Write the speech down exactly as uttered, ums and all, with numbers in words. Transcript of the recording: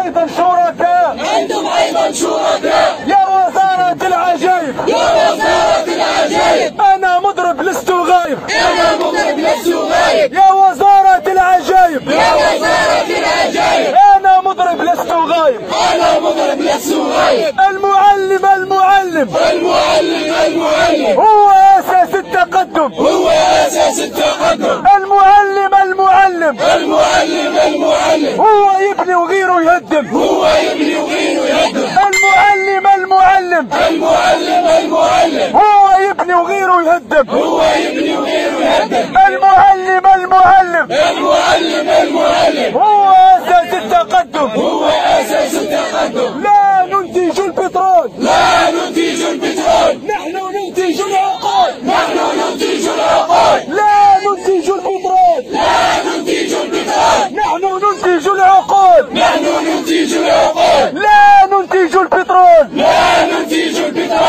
أيضا شركاء أنتم أيضا شركاء يا وزارة العجائب يا وزارة العجائب. أنا مضرب لست غايب أنا مضرب لست غايب يا وزارة العجائب يا وزارة العجائب. أنا مضرب لست غايب أنا مضرب لست غايب. المعلم المعلم المعلم المعلم هو أساس التقدم هو أساس التقدم. المعلم المعلم المعلم المعلم هو يبني وغيره يهدم هو يبني وغيره يهدم. المعلم المعلم المعلم المعلم هو يبني وغيره يهدم هو يبني وغيره يهدم. المعلم المعلم المعلم المعلم هو أساس التقدم هو أساس التقدم. لا ننتج البترول لا ننتج البترول نحن ننتج العقول نحن ننتج العقول. لا ننتج البترول لا ننتج البترول نحن ننتج العقول نحن ننتج العقول. لا ننتج البترول لا ننتج البترول